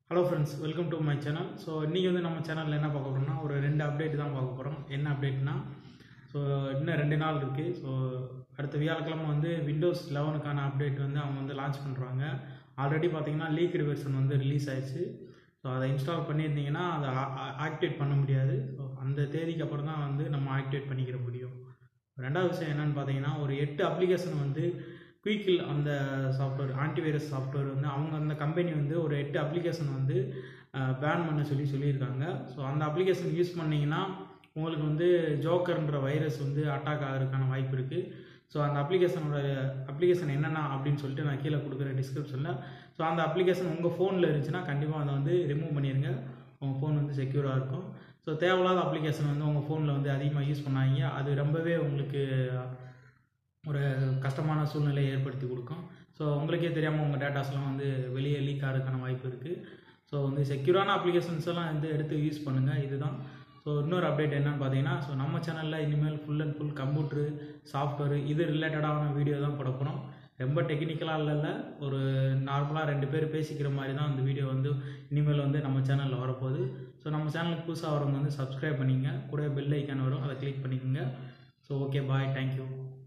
Hello friends, welcome to my channel. So இன்னைக்கு வந்து நம்ம சேனல்ல என்ன பார்க்க போறோம்னா ஒரு ரெண்டு அப்டேட் தான் பார்க்க போறோம். என்ன அப்டேட்னா இன்னும் 2 நாள் இருக்கு. அடுத்த வியாழக்கிழமை வந்து Windows 11க்கான அப்டேட் வந்து அவங்க வந்து லான்ச் பண்றாங்க. ஆல்ரெடி பாத்தீங்கன்னா லீக்டு வெர்ஷன் வந்து ரிலீஸ் ஆயிடுச்சு. அதை இன்ஸ்டால் பண்ணியிருந்தீங்கன்னா அதை ஆக்டிவேட் பண்ண முடியாது. அந்த தேதிக்கு அப்புறம் தான் வந்து நம்ம ஆக்டிவேட் பண்ணிக்கிற முடியும். ரெண்டாவது விஷயம் என்னன்னு பார்த்தீங்கன்னா ஒரு 8 அப்ளிகேஷன் வந்து குயிக்கில் அந்த சாஃப்ட்வேர் ஆன்டிவைரஸ் சாஃப்ட்வேர் வந்து அவங்க அந்த கம்பெனி வந்து ஒரு 8 அப்ளிகேஷன் வந்து பேன் பண்ண சொல்லியிருக்காங்க. அந்த அப்ளிகேஷன் யூஸ் பண்ணிங்கன்னா உங்களுக்கு வந்து ஜோக்கர்ன்ற வைரஸ் வந்து அட்டாக் ஆகிறதுக்கான வாய்ப்பு இருக்குது. அந்த அப்ளிகேஷன் என்னென்ன அப்படின்னு சொல்லிட்டு நான் கீழே கொடுக்குற டிஸ்கிரிப்ஷனில். அந்த அப்ளிகேஷன் உங்கள் ஃபோனில் இருந்துச்சுன்னா கண்டிப்பாக அதை வந்து ரிமூவ் பண்ணிடுங்க. உங்கள் ஃபோன் வந்து செக்யூராக இருக்கும். தேவையில்லாத அப்ளிகேஷன் வந்து உங்கள் ஃபோனில் வந்து அதிகமாக யூஸ் பண்ணாதீங்க. அது ரொம்பவே உங்களுக்கு ஒரு கஷ்டமான சூழ்நிலையை ஏற்படுத்தி கொடுக்கும். உங்களுக்கே தெரியாமல் உங்கள் டேட்டாஸ்லாம் வந்து வெளியே லீக் ஆகிறதுக்கான வாய்ப்பு இருக்குது. வந்து செக்யூரான அப்ளிகேஷன்ஸ் எல்லாம் வந்து எடுத்து யூஸ் பண்ணுங்கள். இதுதான். இன்னொரு அப்டேட் என்னன்னு பார்த்தீங்கன்னா நம்ம சேனலில் இனிமேல் full and full computer software இது ரிலேட்டடான வீடியோ தான் போட போகிறோம். ரொம்ப டெக்னிக்கலாக இல்லை, ஒரு நார்மலாக 2 பேர் பேசிக்கிற மாதிரி தான் அந்த வீடியோ வந்து இனிமேல் வந்து நம்ம சேனலில் வரப்போகுது. நம்ம சேனலுக்கு புதுசாக வரவங்க வந்து சப்ஸ்கிரைப் பண்ணிக்கங்க. கூட பெல் ஐக்கான் வரும், அதை கிளிக் பண்ணிக்கோங்க. Okay, bye, thank you.